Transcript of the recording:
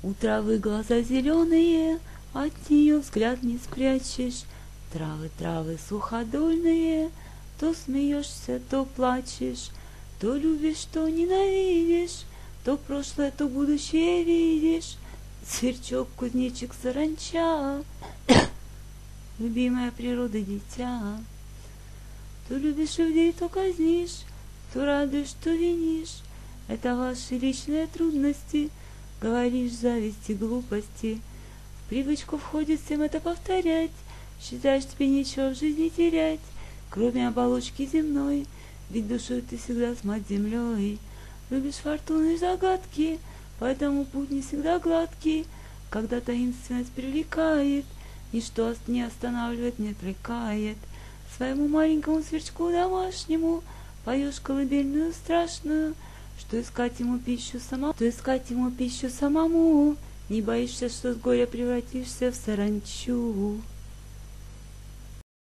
У травы глаза зеленые, от нее взгляд не спрячешь. Травы, травы суходольные, то смеешься, то плачешь, то любишь, то ненавидишь, то прошлое, то будущее видишь. Сверчок, кузнечик, саранча, любимая природа дитя. То любишь людей, то казнишь, то радуешь, то винишь. Это ваши личные трудности, говоришь, зависти, глупости. В привычку входит всем это повторять. Считаешь, тебе нечего в жизни терять, кроме оболочки земной, ведь душой ты всегда с мать землей. Любишь фортуны и загадки, поэтому путь не всегда гладкий. Когда таинственность привлекает, ничто не останавливает, не отвлекает. Своему маленькому сверчку домашнему поешь колыбельную страшную, что искать ему пищу самому, не боишься, что с горя превратишься в саранчу.